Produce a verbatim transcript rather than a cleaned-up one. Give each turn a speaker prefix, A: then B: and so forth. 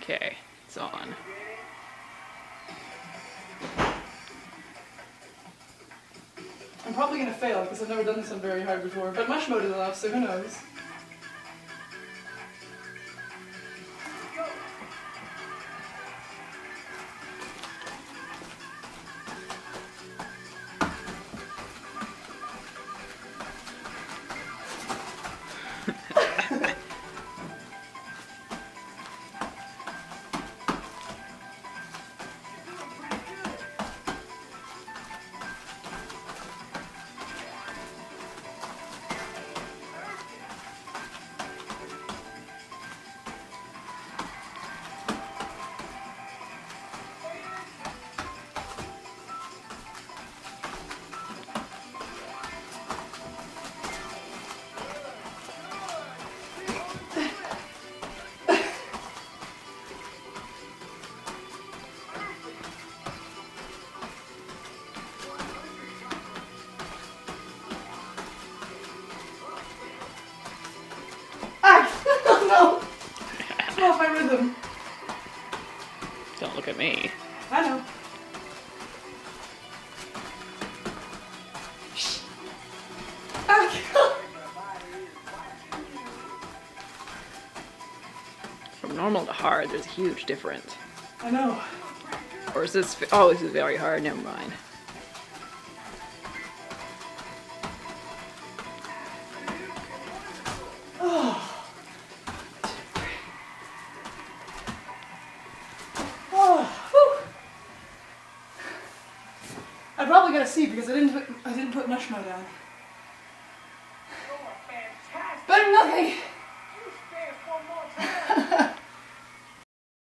A: Okay, it's on.
B: I'm probably going to fail because I've never done this on very hard before, but mush mode is allowed, so who knows. No! I'm off my rhythm.
A: Don't look at me.
B: I know.
A: From normal to hard, there's a huge difference.
B: I know.
A: Or is this... Oh, this is very hard. Never mind.
B: Oh. Oh. I probably got a C because I didn't put, I didn't put mush mode on.